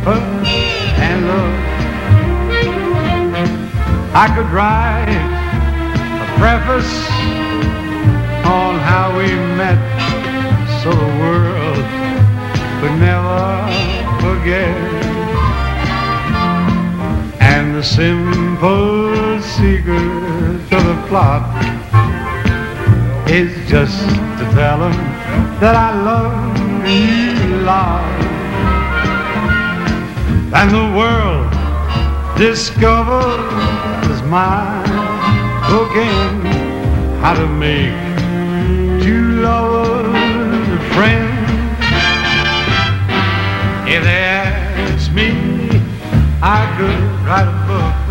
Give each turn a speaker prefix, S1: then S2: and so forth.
S1: comfort and love. I could write a preface on how we met, so the world would never forget. And the simple secret of the plot is just to tell them that I love you a lot. And the world discovers mine again, how to make two lovers friends. If they ask me, I could write a book